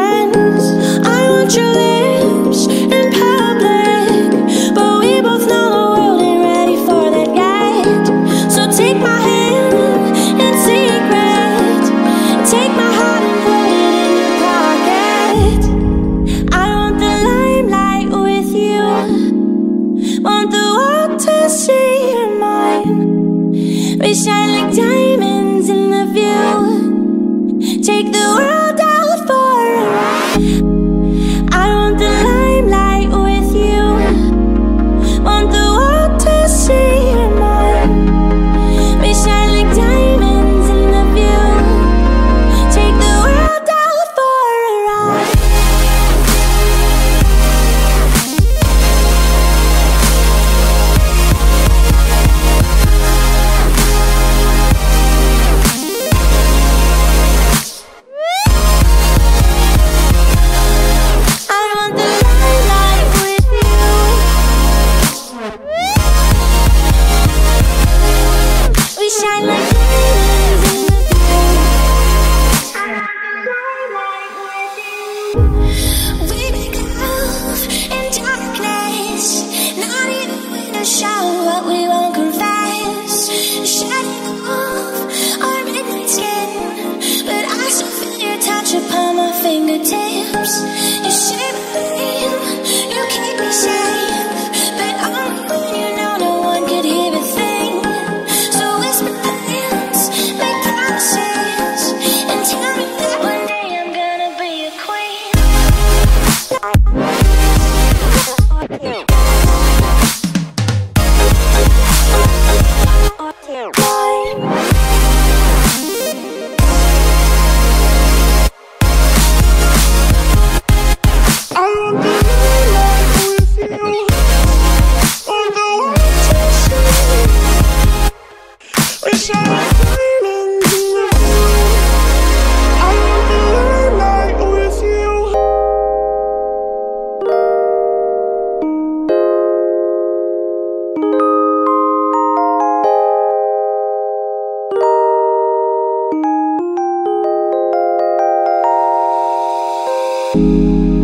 friends. I want your lips in public, but we both know the world ain't ready for that yet. So take my hand in secret, take my heart and put it in your pocket. I want the limelight with you, want the world to see you're mine. We shine like diamonds in the view, take the world out for a ride. I want the limelight with you, want the world to see you're mine. We shine like diamonds in the view, take the world out for a ride. You